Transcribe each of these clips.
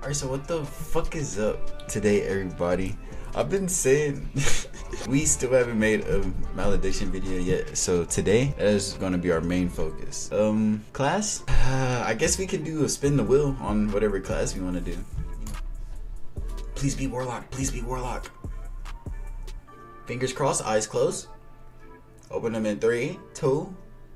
Alright, so what the fuck is up today, everybody? I've been saying we still haven't made a malediction video yet, so today that is gonna be our main focus. Class? I guess we can do a spin the wheel on whatever class we wanna do. Please be Warlock, please be Warlock. Fingers crossed, eyes closed. Open them in 3, 2.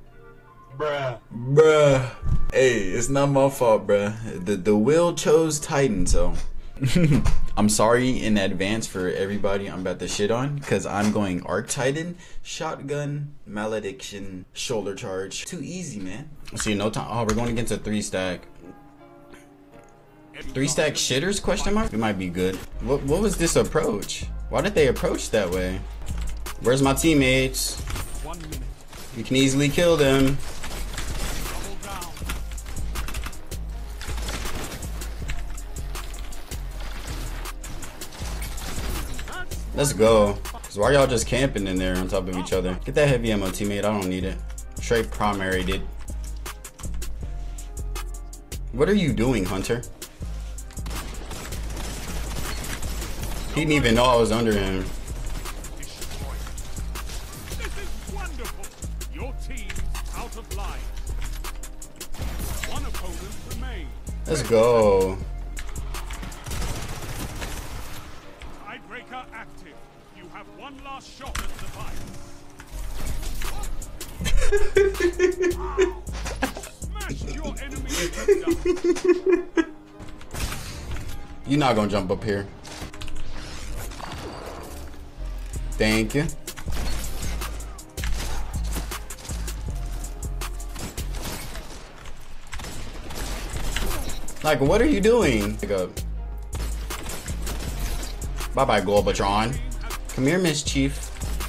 Bruh. Hey, it's not my fault, bruh. The will chose Titan, so I'm sorry in advance for everybody I'm about to shit on, because I'm going Arc Titan, Shotgun, Malediction, Shoulder Charge. Too easy, man. See, no time. Oh, we're going against a 3-stack. 3-stack shitters, question mark? We might be good. What was this approach? Why did they approach that way? Where's my teammates? We can easily kill them. Let's go. Cause why y'all just camping in there on top of each other? Get that heavy ammo, teammate. I don't need it. Straight primary, dude. What are you doing, Hunter? He didn't even know I was under him. This is wonderful. Your team's out of line. One opponent remains. Let's go. Tiebreaker active. You have one last shot at survival. Smash your enemy to the dust. You're not gonna jump up here. Thank you. Like, what are you doing? Bye-bye, Gorbatron. Come here, Mischief.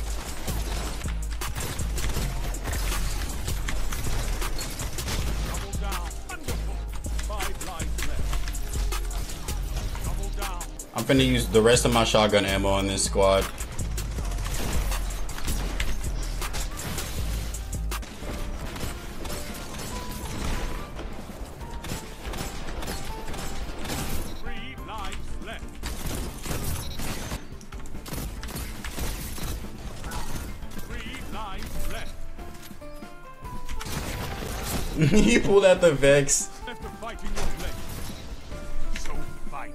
I'm finna use the rest of my shotgun ammo on this squad. He pulled out the Vex. So fight.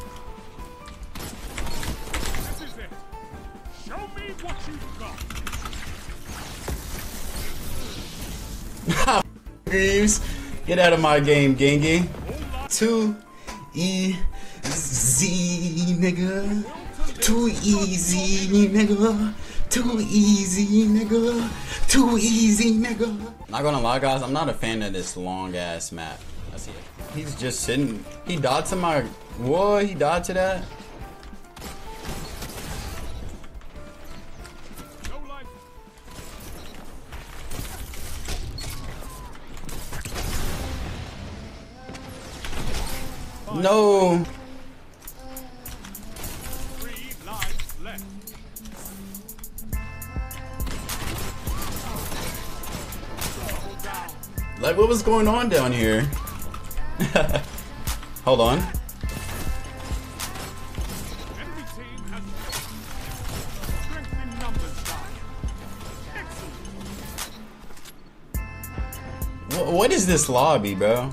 This is it. Show me what you've got. Greaves, get out of my game, Gengi. Too easy, nigga. Too easy, nigga. Too easy, nigga. Too easy, nigga. Not gonna lie, guys, I'm not a fan of this long ass map. I see it. He's just sitting. He died to my. What? He died to that? No. 3 lives left. Like, what was going on down here? Hold on. Enemy team has strength in numbers now. Excellent. What is this lobby, bro?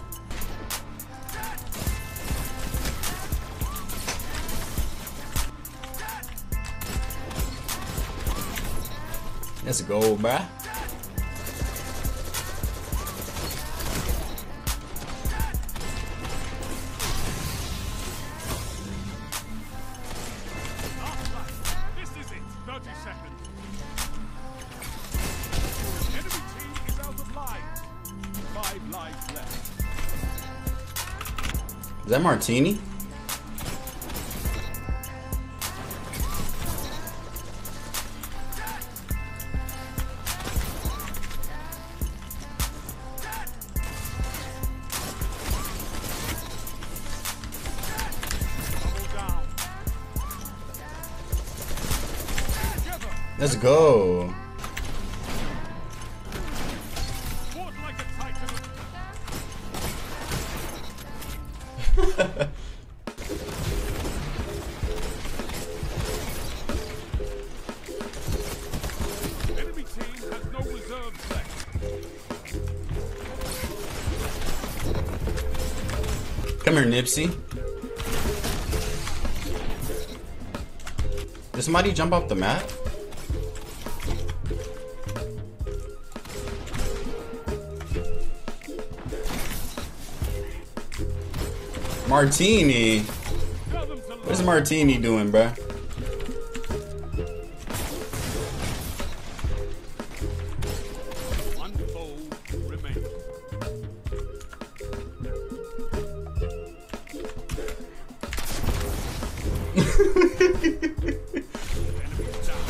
Let's go, bruh. This is it. 30 seconds. Enemy team is out of lives. 5 lives left. Is that Martini? Let's go. Fought like a titan. Come here, Nipsey. Did somebody jump off the map? Martini. What's Martini doing, bruh? One foe remains. Enemy down.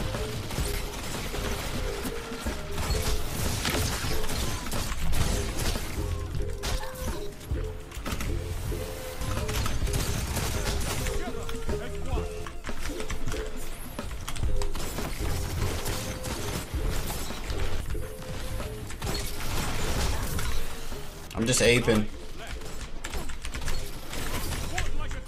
Together as one. I'm just aping. Fought like a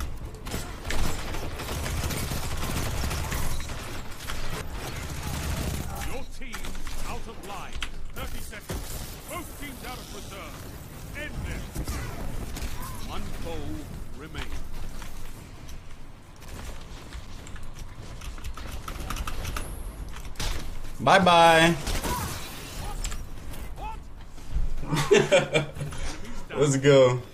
Your team out of line. 30 seconds. Both teams out of reserve. End them. One foe remains. Bye bye. What? Let's go.